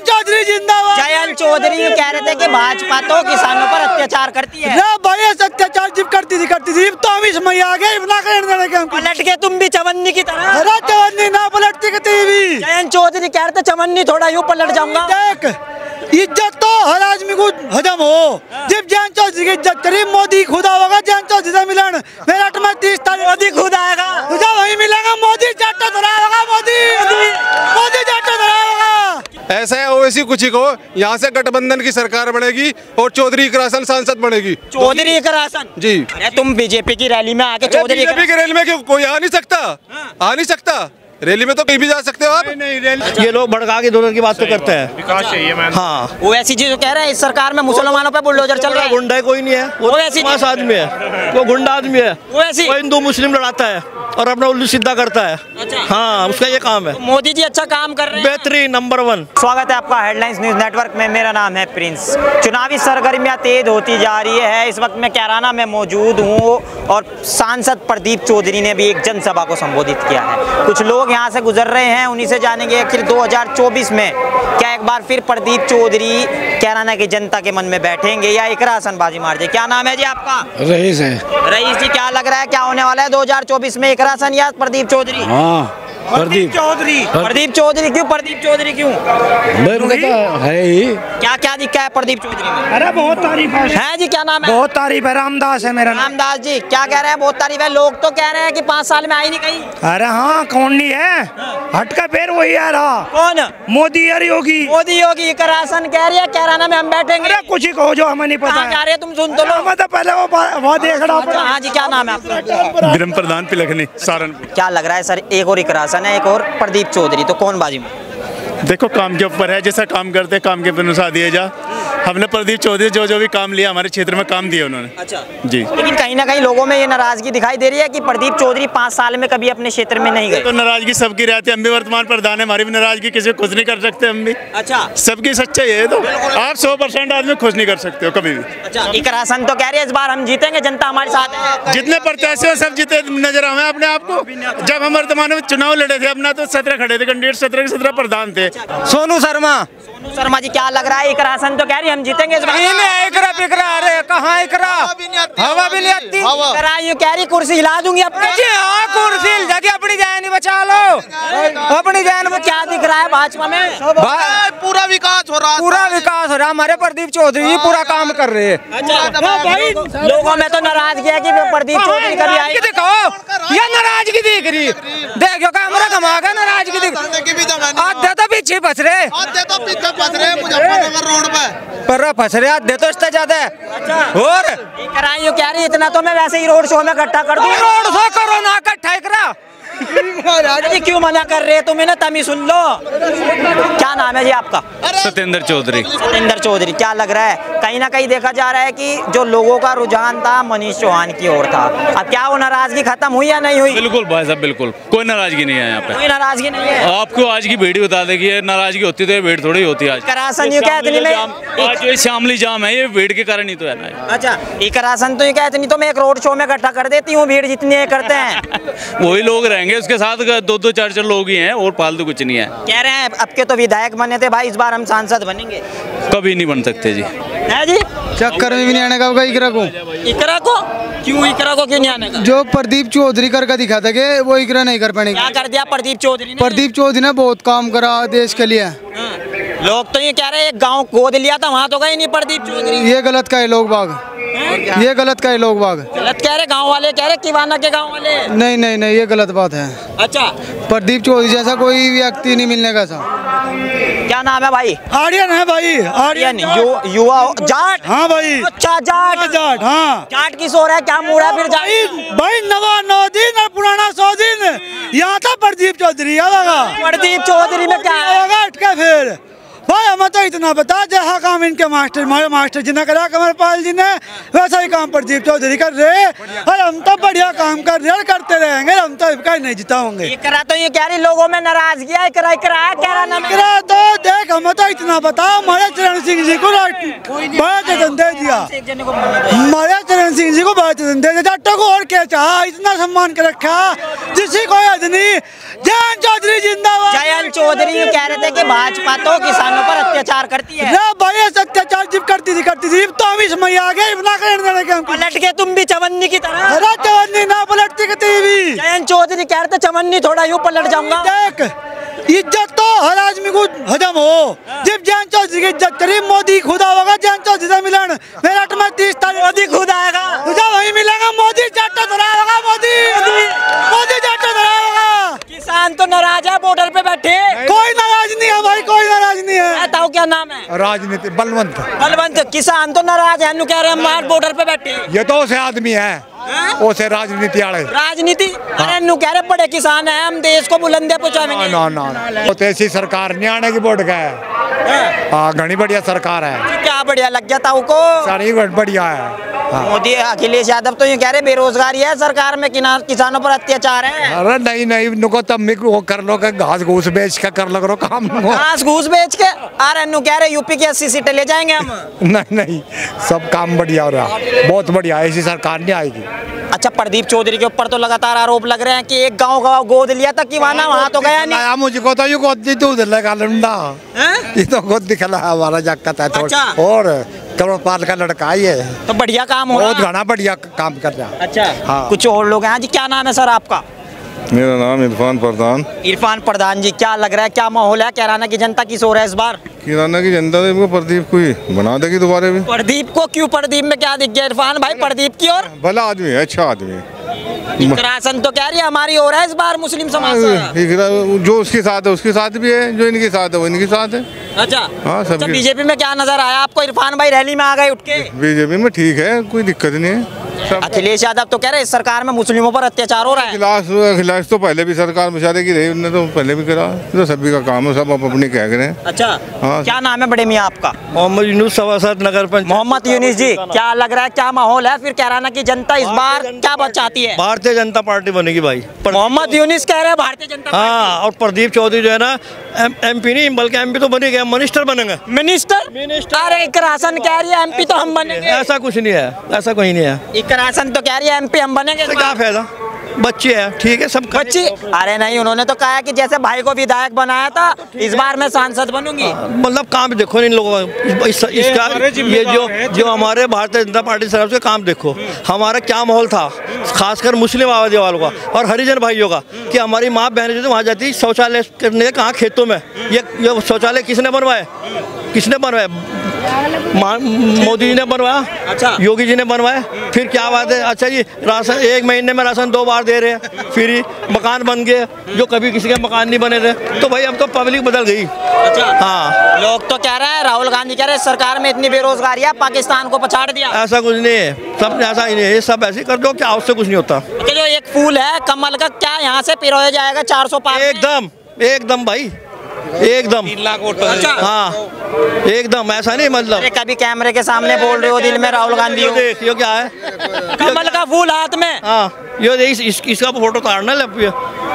जयंत चौधरी जिंदाबाद। जयंत चौधरी कह रहे थे कि भाजपा तो किसानों पर अत्याचार करती है। भाई अत्याचार जब करती थी तो हम इस मैया आ गए ना करने पलट के तुम भी चवन्नी की तरह। अरे चवन्नी ना पलटती भी। जयंत चौधरी कह रहे थे चवन्नी थोड़ा यूं पलट जाऊंगा। देख इज्जत तो हर आदमी को हजम हो। जब जयंत चौधरी की इज्जत करी मोदी खुद आएगा जयंत चौधरी से मिलन मेरठ में 30 तारीख मोदी खुद आएगा। वही मिलेगा मोदी चाटा धराएगा मोदी चाटा धराएगा। ऐसा है ओवैसी कुछ ही को यहाँ से गठबंधन की सरकार बनेगी और चौधरी इकरासन सांसद बनेगी। चौधरी इकरासन जी। अरे तुम बीजेपी की रैली में आके चौधरी की रैली में क्यों कोई आ नहीं सकता? आ नहीं सकता रैली में तो कहीं भी जा सकते हो आप। ये लोग भड़का के दोनों की बात तो करते हैं। विकास चाहिए मैम। हाँ वो ऐसी चीज कह रहे हैं इस सरकार में मुसलमानों पे बुलडोजर चल रहा है। गुंडा कोई नहीं है, वो ऐसी मास आदमी है, वो गुंडा आदमी है, वो ऐसी वो हिंदू मुस्लिम लड़ाता है और अपना उल्लू सीधा करता है। अच्छा। हाँ उसका ये काम है। तो मोदी जी अच्छा काम कर रहे हैं, बेहतरीन नंबर 1। स्वागत है आपका हेडलाइंस न्यूज नेटवर्क में। मेरा नाम है प्रिंस। चुनावी सरगर्मियां तेज होती जा रही है। इस वक्त मैं कैराना में मौजूद हूँ और सांसद प्रदीप चौधरी ने भी एक जनसभा को संबोधित किया है। कुछ लोग यहाँ से गुजर रहे हैं, उन्हीं से जानेंगे आखिर 2024 में क्या एक बार फिर प्रदीप चौधरी कैराना की जनता के मन में बैठेंगे या इकरासन बाजी मार जाए। क्या नाम है जी आपका? रईस है। रईस जी क्या लग रहा है क्या होने वाला है 2024 में, इकरासन या प्रदीप चौधरी? हाँ प्रदीप चौधरी। प्रदीप चौधरी क्यों? प्रदीप चौधरी क्यों? है ही। क्या क्या दिखा है प्रदीप चौधरी में? अरे बहुत तारीफ है जी। क्या नाम है? बहुत तारीफ है। रामदास है मेरा नाम। रामदास जी क्या कह रहे हैं? बहुत तारीफ है। लोग तो कह रहे हैं कि 5 साल में आई नहीं कहीं। अरे हाँ कौन नहीं है, हट का पैर वही आ रहा। कौन? मोदी और योगी। मोदी योगी इकरासन कह रही है कैराना में हम बैठेंगे। अरे कुछ ही कहो जो हमें नहीं पता कहाँ जा रहे हैं तुम? सुन तो लो। मैं तो पहले वो देख रहा हूँ। हाँ जी क्या नाम है आपका? ग्राम प्रधान पिलखनी सहारनपुर। क्या लग रहा है सर, एक और इकरासन है एक और प्रदीप चौधरी, तो कौन बाजी में? देखो काम के ऊपर है, जैसा काम करते काम के अनुसार दिए जा। हमने प्रदीप चौधरी जो भी काम लिया हमारे क्षेत्र में काम दिया उन्होंने। अच्छा जी। लेकिन कहीं ना कहीं लोगों में ये नाराजगी दिखाई दे रही है कि प्रदीप चौधरी 5 साल में कभी अपने क्षेत्र में नहीं गए। तो नाराजगी सबकी रहती है, हम भी वर्तमान प्रधान है, हमारी भी नाराजगी किसी को खुश नहीं कर सकते हम भी। अच्छा सबकी सच्चाई है। तो आप 100% आदमी खुश नहीं कर सकते हो कभी भी। अच्छा इकरासन तो कह रही है इस बार हम जीतेंगे, जनता हमारे साथ है। जितने प्रत्याशी हैं सब जीते नजर आए अपने आप को। जब हम वर्तमान में चुनाव लड़े थे अपना तो 17 खड़े थे कैंडिडेट, 17 के 17 प्रधान थे। सोनू शर्मा जी क्या लग रहा है? इकरासन तो कह रही है हम जीतेंगे इस बार। कहाँ इकरा हवा भी नहीं आती। यूँ कह रही कुर्सी हिला दूंगी अपने। हाँ कुर्सी हिल जाती, अपनी जान बचा लो, अपनी जान में। क्या दिख रहा है भाजपा में? पूरा विकास हो रहा। हमारे प्रदीप चौधरी पूरा काम कर रहे हैं। लोगों में तो नाराजगी है कि प्रदीप चौधरी कभी आई। दिखाओ ये नाराजगी दिख रही, देखो कैमरा घुमा के नाराजगी दिख। आधे तो पीछे फंस रहे, मुजफ्फरनगर रोड पर फंस रहे आधे तो इससे ज्यादा। और यूँ कह रही इतना तो मैं वैसे ही रोड शो में इकट्ठा कर दूं। रोड शो करो ना इकट्ठा करा। क्यों मना कर रहे तुम? इन्हें तमी सुन लो। क्या नाम है जी आपका? सत्येंद्र चौधरी। सत्येंद्र चौधरी क्या लग रहा है कहीं ना कहीं देखा जा रहा है कि जो लोगों का रुझान था मनीष चौहान की ओर था, अब क्या वो नाराजगी खत्म हुई या नहीं हुई? बिल्कुल भाई साहब बिल्कुल कोई नाराजगी नहीं है यहाँ पे। कोई नाराजगी नहीं है। आपको आज की भीड़ बता देगी, नाराजगी होती तो ये भीड़ थोड़ी होती आज। इकरासन यूँ कहते नहीं आज ये शामली जाम है, ये भीड़ के कारण ही तो है ना। अच्छा इकरासन तो ये कहते नहीं तो मैं एक रोड शो में इकट्ठा कर देती हूँ भीड़ जितनी करते हैं। वही लोग रहेंगे उसके साथ, 2-2 4-4 लोग ही हैं और फालतू कुछ नहीं है। कह रहे हैं अब के तो विधायक बने थे भाई, इस बार हम सांसद बनेंगे। कभी नहीं बन सकते जी। है जी चक्कर में भी नहीं आने का होगा इकरा को। इकरा को क्यों? इकरा को क्यों नहीं आने का? जो प्रदीप चौधरी करके दिखा था कि वो इकरा नहीं कर पाएंगे। क्या कर दिया प्रदीप चौधरी ने? प्रदीप चौधरी ने बहुत काम करा देश के लिए। लोग तो ये कह रहे हैं एक गांव गोद लिया था, वहाँ तो गए नहीं प्रदीप चौधरी। ये गलत का है लोग बाग, ये गलत का है लोग बाग। गलत कह रहे गांव वाले, कह रहे किवाना के गांव वाले। नहीं नहीं नहीं ये गलत बात है। अच्छा प्रदीप चौधरी जैसा कोई व्यक्ति नहीं मिलने का। क्या नाम है भाई? आर्यन है भाई, आर्यन युवा जाट। हाँ भाई। अच्छा जाट। जाट हाँ। जाट किस हो रहा है? क्या मूड है फिर जाट? भाई नवा 9 दिन और पुराना 100 दिन यहाँ था प्रदीप चौधरी आएगा। प्रदीप चौधरी में क्या आएगा अटका फिर भाई हमें तो इतना बता जहाँ काम इनके मास्टर जी ने करा, कमरपाल जी ने, वैसा ही काम प्रदीप चौधरी कर रहे और हम तो बढ़िया काम कर रहे हैं, करते रहेंगे। हम तो कहीं नहीं जिताओगे। इकरा तो ये कह रही लोगों में नाराजगी है। इकरा तो देख हमें तो इतना बता, हमारे चरण सिंह जी को बड़ा जतन दे दिया, हमारे चरण सिंह जी को बड़ा जतन दे दिया। जाटों को और क्या चाह, इतना सम्मान कर रखा जिसकी कोई हद नहीं। जयंत चौधरी जिंदाबाद। जयंत चौधरी कह रहे थे कि भाजपा तो किसानों पर अत्याचार करती है? रे भाई ऐसे अत्याचार जिब करती थी तो हम इस मैया आ गए ना करने देने के हमको। पलट के तुम भी चवन्नी की तरह। अरे चवन्नी ना पलटती कितनी भी। जयंत चौधरी कह रहे थे चवन्नी थोड़ा यूं पलट जाऊंगा। देख इज्जत तो हर आदमी को हजम हो। जब जयंत चौधरी की इज्जत करी मोदी खुदा होगा जयंत चौधरी से मिलन मेरठ में 30 तारीख मोदी खुद आएगा। खुदा वही मिलेगा। मोदी जाटा धरा होगा। मोदी जाटा धरा होगा। किसान तो नाराज है बॉर्डर पे बैठे। कोई नाराज नहीं है भाई कोई नाराज नहीं है। बताओ क्या नाम है? राजनीति बलवंत बलवंत। किसान तो नाराज है कह रहे हैं मार बॉर्डर पे बैठे। ये तो उसे आदमी है उसे राजनीति आड़े राजनीति। अरे नु कह रहे बड़े किसान है हम देश को बुलंदे पहुंचाएंगे। ना वो तो ऐसी सरकार नहीं आने की बोर्ड का है। हाँ घनी बढ़िया सरकार है। क्या बढ़िया लग गया ताऊ को? सारी बढ़िया है। हाँ। मोदी अखिलेश यादव तो ये कह रहे बेरोजगारी है सरकार में किसानों पर अत्याचार है। अरे नहीं नुको तब वो कर लो घास घूस बेच के कर लो करो काम। घास घूस बेच के। अरे नु कह रहे यूपी की 80 सीटें ले जाएंगे हम। नहीं सब काम बढ़िया हो रहा बहुत बढ़िया। ऐसी सरकार नहीं आएगी। अच्छा प्रदीप चौधरी के ऊपर तो लगातार आरोप लग रहे हैं कि एक गांव गोद लिया था कि वहाँ तो गया नहीं। मुझको तो ये गोद दी दूध लगा लंडा ये तो गोद दिखला हमारा जाकत है। अच्छा। और करोड़पाल का लड़का है तो बढ़िया काम हो रहा। बहुत घना बढ़िया काम कर रहा। अच्छा हाँ। कुछ और लोग हैं जी। क्या नाम है सर आपका? मेरा नाम इरफान प्रधान। इरफान प्रधान जी क्या लग रहा है क्या माहौल है कैराना की जनता किस हो रहा है इस बार? किराना की जनता तो इनको प्रदीप को ही बना देगी दोबारा भी। प्रदीप को क्यों? प्रदीप में क्या दिख गया इरफान भाई? प्रदीप की और भला आदमी है अच्छा आदमी है। राशन तो कह रही है हमारी हो रहा है इस बार मुस्लिम समाज से। जो उसके साथ है उसके साथ भी है जो इनके साथ है वो इनके साथ है। अच्छा हाँ सब। बीजेपी में क्या नजर आया आपको? इरफान भाई रैली में आ गए उठ के। बीजेपी में ठीक है कोई दिक्कत नहीं है। अखिलेश यादव तो कह रहे इस सरकार में मुस्लिमों पर अत्याचार हो रहा है। अखिलेश तो पहले भी सरकार मुशारे की रही उन्होंने तो पहले भी करा। तो सभी का काम है सब अपनी कह रहे हैं। अच्छा हाँ। क्या नाम है बड़े मियाँ आपका? मोहम्मद यूनुस सभासद नगर पंचायत। मोहम्मद यूनुस जी क्या लग रहा है क्या माहौल है फिर कैराना की जनता इस बार क्या चाहती है? भारतीय जनता पार्टी बनेगी भाई। मोहम्मद यूनुस कह रहे हैं भारतीय जनता। हाँ और प्रदीप चौधरी जो है ना MP नहीं बल्कि MP तो बने गया मिनिस्टर बनेंगे। मिनिस्टर? अरे एक राशन कह रही है MP तो हम बनेंगे। ऐसा कुछ नहीं है ऐसा कोई नहीं है। एक राशन तो कह रही है MP हम बनेंगे। क्या फायदा? बच्चे हैं ठीक है सब बच्ची। अरे नहीं उन्होंने तो कहा कि जैसे भाई को विधायक बनाया था इस बार मैं सांसद बनूंगी। मतलब काम देखो इन लोगों का इसका ये जो हमारे भारतीय जनता पार्टी तरफ से काम देखो हमारा क्या माहौल था खासकर मुस्लिम आबादी वालों का और हरिजन भाइयों का कि हमारी माँ बहनें जो वहाँ जाती शौचालय करने कहाँ खेतों में। ये शौचालय किसने बनवाए? मोदी जी ने बनवाया। अच्छा योगी जी ने बनवाया। फिर क्या बात है? अच्छा जी राशन 1 महीने में राशन 2 बार दे रहे हैं। फ्री मकान बन गए जो कभी किसी के मकान नहीं बने थे। तो भाई अब तो पब्लिक बदल गई। अच्छा हाँ लोग तो कह रहे हैं राहुल गांधी कह रहे हैं सरकार में इतनी बेरोजगारी है पाकिस्तान को पछाड़ दिया। ऐसा कुछ नहीं है सब ऐसा ही नहीं है। ये सब ऐसे कर दो क्या उससे कुछ नहीं होता। जो एक फूल है कमल का क्या यहाँ से पिरोया जाएगा 400 पार? एकदम भाई एकदम 3 लाख वोट। अच्छा हाँ एकदम ऐसा नहीं मतलब कभी कैमरे के सामने बोल रहे हो दिल में राहुल गांधी हो। ये क्या है? कमल का फूल हाथ में। हाँ ये इसका फोटो ताड़ना ले।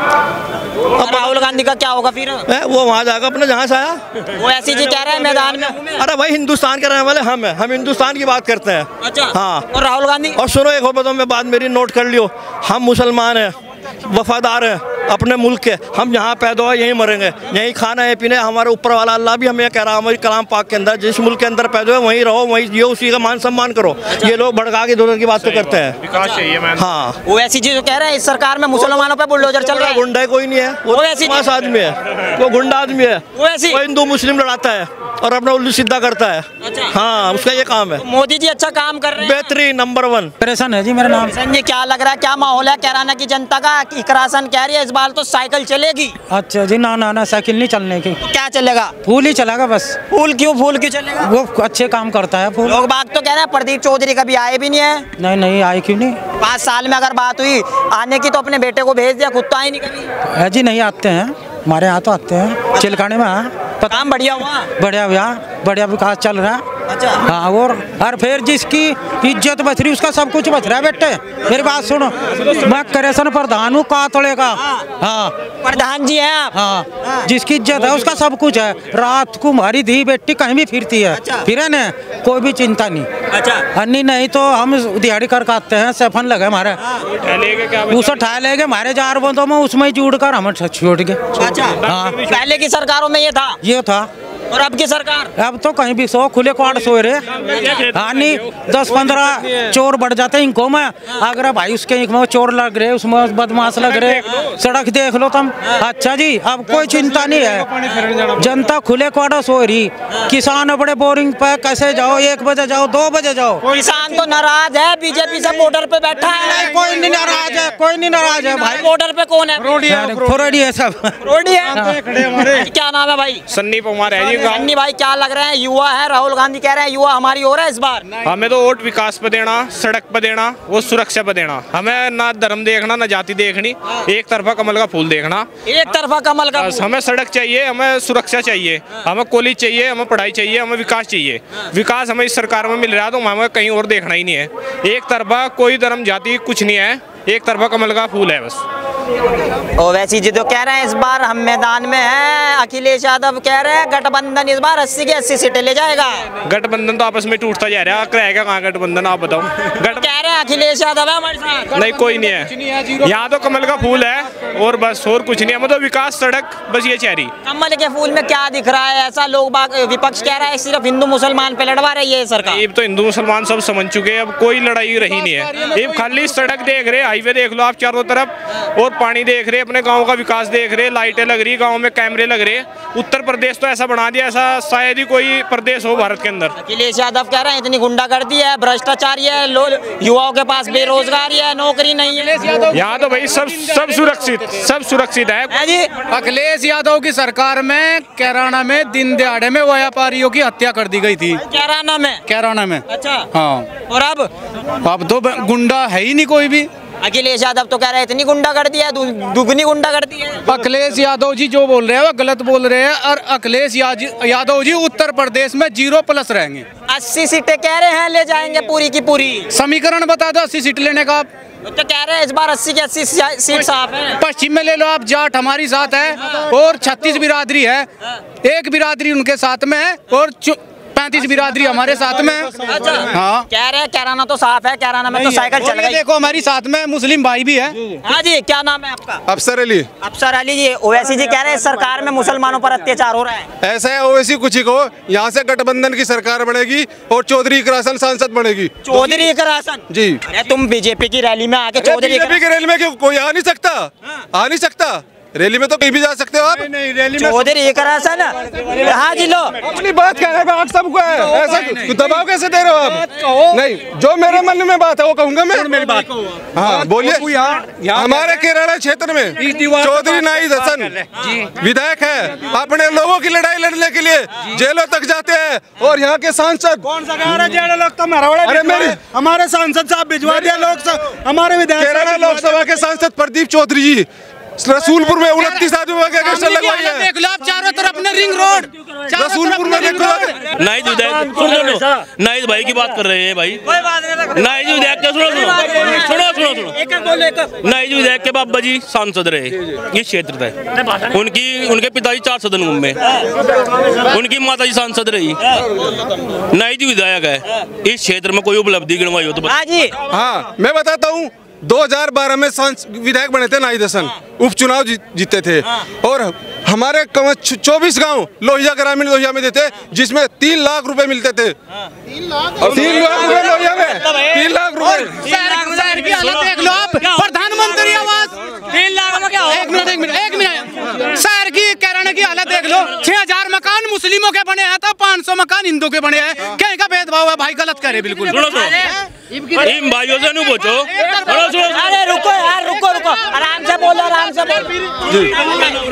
अब राहुल गांधी का क्या होगा फिर? वो वहाँ जाकर अपने जहाँ से आया वो ऐसी जी कह रहे हैं मैदान में। अरे भाई हिंदुस्तान के रहने वाले हम हैं हम हिंदुस्तान की बात करते हैं। अच्छा हाँ और राहुल गांधी? और सुनो एक और बताऊँ मैं बात मेरी नोट कर लियो। हम मुसलमान हैं वफादार हैं अपने मुल्क के। हम यहाँ पैदा हुए यहीं मरेंगे यहीं खाना है पीने। हमारे ऊपर वाला अल्लाह भी हमें कह रहा है हमारी कलाम पाक के अंदर जिस मुल्क के अंदर पैदा हुए वहीं रहो वहीं जियो उसी का मान सम्मान करो। ये लोग भड़का के इधर की बात तो करते हैं। विकास चाहिए मैम। हाँ वो ऐसी चीज कह रहे हैं इस सरकार में मुसलमानों पे बुलडोजर चल रहा है। गुंडा कोई नहीं है वो ऐसी आदमी है वो गुंडा आदमी है वो ऐसी वो हिंदू मुस्लिम लड़ाता है और अपना उल्लू सीधा करता है। अच्छा हाँ उसका ये काम है। मोदी जी अच्छा काम कर रहे हैं बेहतरीन नंबर 1। परेशान है जी मेरा नाम। जी क्या लग रहा है क्या माहौल है कैराना की जनता का? इकरासन कह रही है इस बार तो साइकिल चलेगी। अच्छा जी ना साइकिल नहीं चलने की। तो क्या चलेगा? फूल ही चलेगा बस। फूल क्यों चलेगा? वो अच्छे काम करता है फूल। लोग बाग तो कह रहे हैं प्रदीप चौधरी कभी आए भी नहीं है। नहीं आए क्यों नहीं? 5 साल में अगर बात हुई आने की तो अपने बेटे को भेज दिया खुद तो आए नहीं कभी। जी नहीं आते हैं हमारे यहाँ तो आते हैं चिलखाने में। काम बढ़िया हुआ? बढ़िया विकास चल रहा है। अच्छा हाँ और फिर जिसकी इज्जत बच रही उसका सब कुछ बच रहा है बेटे। मेरी बात सुनो मैं करेशन प्रधान हूँ कातड़े का। हाँ प्रधान जी हैं आप? हाँ जिसकी इज्जत है उसका सब कुछ है। रात को हमारी धी बेटी कहीं भी फिरती है। अच्छा। फिरे न कोई भी चिंता नहीं। अच्छा अन्नी नहीं तो हम दिहाड़ी कर आते हैं सेफन लगे हमारे उसे उठा लेंगे हमारे 4 बंदों में उसमें जुड़ कर हम छोड़ गए। अच्छा हाँ पहले की सरकारों में ये था? और अब की सरकार? अब तो कहीं भी सो खुले क्वार्टर सोए रहे। हाँ नहीं 10-15 चोर बढ़ जाते इनको में। अगर भाई उसके एक में चोर लग रहे, उसमें बदमाश लग रहे, सड़क देख लो तुम। अच्छा जी, अब कोई चिंता नहीं है, जनता खुले क्वार्टर सो रही। किसान बड़े बोरिंग पे कैसे जाओ, 1 बजे जाओ, 2 बजे जाओ। किसान तो नाराज है, बीजेपी से बॉर्डर पे बैठा है। कोई नहीं नाराज है, कोई नहीं नाराज है भाई। बॉर्डर पे कौन है? फ्रॉडी है सब, फ्रॉडी है। क्या नाम है भाई? सन्नी पवार है जी। सन्नी भाई, क्या लग रहे हैं, युवा है, राहुल गांधी कह रहे हैं युवा हमारी हो रहा है इस बार? हमें तो वोट विकास पे देना, सड़क पे देना, वो सुरक्षा पे देना। हमें ना धर्म देखना, ना जाति देखनी, एक तरफा कमल का फूल देखना। एक तरफा कमल का फूल। हमें सड़क चाहिए, हमें सुरक्षा चाहिए, हमें कॉलेज चाहिए, हमें पढ़ाई चाहिए, हमें विकास चाहिए। विकास हमें इस सरकार में मिल रहा है तो हमें कहीं और देखना ही नहीं है। एक तरफा कोई धर्म जाति कुछ नहीं है, एक तरफा कमल का फूल है बस। ओवैसी जी तो कह रहे हैं इस बार हम मैदान में हैं। अखिलेश यादव कह रहे हैं गठबंधन इस बार 80 की 80 सीटें ले जाएगा। गठबंधन तो आपस में टूटता जा रहा है, रहेगा कहाँ गठबंधन आप बताओ। कह रहे हैं अखिलेश यादव है हमारे साथ। नहीं, कोई नहीं है, यहाँ तो कमल का फूल है और बस और कुछ नहीं है। मतलब विकास, सड़क, बस ये चाह रही। कमल के फूल में क्या दिख रहा है ऐसा? लोग विपक्ष कह रहा है सिर्फ हिंदू मुसलमान पे लड़वा रही है सरकार। अब तो हिंदू मुसलमान सब समझ चुके हैं, अब कोई लड़ाई रही नहीं है। अब खाली सड़क देख रहे, हाईवे देख लो आप चारों तरफ, और पानी देख रहे, अपने गांव का विकास देख रहे, लाइटें लग रही, गांव में कैमरे लग रहे। उत्तर प्रदेश तो ऐसा बना दिया, ऐसा शायद ही कोई प्रदेश हो भारत के अंदर। अखिलेश यादव कह रहे हैं इतनी गुंडागर्दी है, भ्रष्टाचार है, युवाओं के पास बेरोजगारी है, नौकरी नहीं है। यहाँ तो भाई सब सुरक्षित है जी। अखिलेश यादव की सरकार में कैराना में दिन दिहाड़े में व्यापारियों की हत्या कर दी गई थी। कैराना में। अच्छा। हाँ। और अब तो गुंडा है ही नहीं कोई भी। अखिलेश यादव तो कह रहे हैं इतनी गुंडागर्दी है, दुगनी गुंडागर्दी है। अखिलेश यादव जी जो बोल रहे हैं वो गलत बोल रहे हैं, और अखिलेश यादव जी उत्तर प्रदेश में 0+ रहेंगे। 80 सीटें कह रहे हैं ले जाएंगे पूरी की पूरी। समीकरण बता दो 80 सीट लेने का। तो कह रहे हैं इस बार 80 की 80 सीट साफ है। पश्चिम में ले लो आप, जाट हमारी साथ है और 36 बिरादरी है, एक बिरादरी उनके साथ में है और 35 बिरादरी हमारे साथ में। अच्छा। हाँ। कह रहे हैं कैराना तो साफ है, कैराना में तो साइकिल चल गई। देखो हमारी साथ में मुस्लिम भाई भी है। हाँ जी, क्या नाम है आपका? अफसर अली। अफसर अली जी, ओवैसी जी कह रहे हैं सरकार में मुसलमानों पर अत्याचार हो रहा है। ऐसा है, ओवैसी कुछ ही को, यहाँ से गठबंधन की सरकार बनेगी और चौधरी करासन सांसद बनेगी। चौधरी करासन जी? अरे तुम बीजेपी की रैली में आके चौधरी की रैली में क्यों कोई आ नहीं सकता? आ नहीं सकता रैली में, तो कहीं भी जा सकते हो आप। नहीं रैली में चौधरी करासन। हाँ जी, लो अपनी बात कहने का हक सबको है, ऐसा दबाव कैसे दे रहे हो आप? नहीं, जो मेरे मन में बात है वो कहूंगा मैं। मेरी बात हाँ बोलिए। हमारे केरला क्षेत्र में चौधरी नाहिद हसन विधायक है, अपने लोगों की लड़ाई लड़ने के लिए जेलों तक जाते हैं, और यहाँ के सांसद कौन सा कह रहे जेल लोग तो हमारे सांसद साहब भिजवा दिया लोग, हमारे विधायक केरला लोकसभा के सांसद प्रदीप चौधरी जी रसूलपुर में 29 आदमी लगवाई है। देख लो आप चारों तरफ अपने रिंग रोड, रसूलपुर में देखो। नाहिद विधायक, नाहिद भाई की बात कर रहे हैं भाई। नाहिद विधायक के सुनो नाहिद विधायक के बाबा जी सांसद रहे ये क्षेत्र था, उनके पिताजी 4 सदन में, उनकी माता जी सांसद रही, नाहिद विधायक है। इस क्षेत्र में कोई उपलब्धि गिनवाई हो तो? हाँ मैं बताता हूँ, 2012 में विधायक बने थे नाहिद हसन, उपचुनाव जीते थे, और हमारे 24 गांव लोहिया ग्रामीण लोहिया में देते, जिसमें 3 लाख रुपए मिलते थे। 3 लाख रुपए लोहिया में, 3 लाख रुपए। शहर की हालत देख लो आप, प्रधानमंत्री आवास 3 लाख में क्या हो? एक मिनट शहर की कैराना की हालत देख लो, 6000 मकान मुस्लिमों के बने हैं तो 500 मकान हिंदू के बने हैं। क्या इनका भेदभाव है भाई? गलत करे बिल्कुल। इन भाइयों से नहीं पूछो। अरे रुको यार, रुको आराम से बोलो, आराम से बोलो।